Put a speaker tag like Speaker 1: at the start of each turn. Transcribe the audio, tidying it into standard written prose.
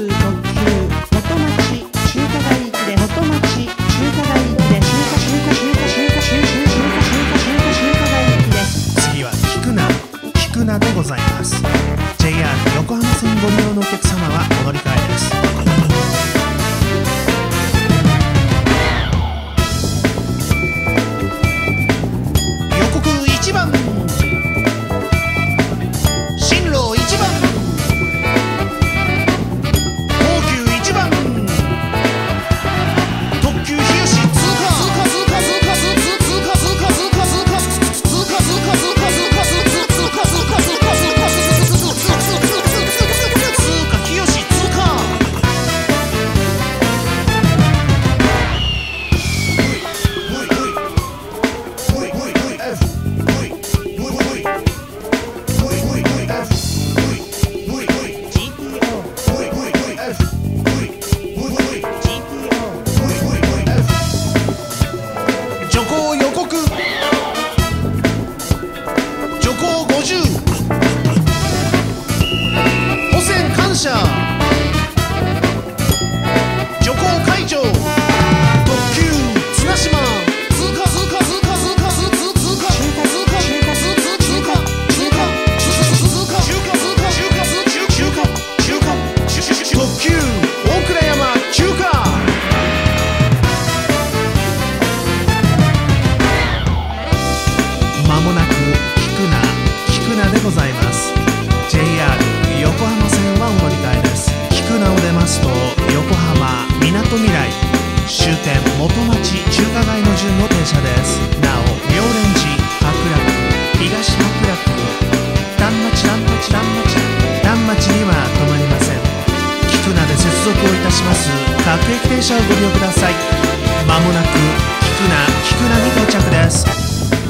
Speaker 1: 元町中華街行きで元町中華街行きで中華街行きです。
Speaker 2: 次は菊名でございます。 JR 横浜線ご利用のお客様はお乗り換えです。予告1番、進路1番、東急1番、特急日吉徐行会場、特急綱島、特急大倉山急行。まもなく菊名でございます。 JR 横浜線はお乗り換えです。菊名を出ますと横浜みなとみらい終点元町中華街の順の停車です。なお妙蓮寺、白楽、東白楽、段町には止まりません。菊名で接続をいたします各駅停車をご利用ください。まもなく菊名に到着です。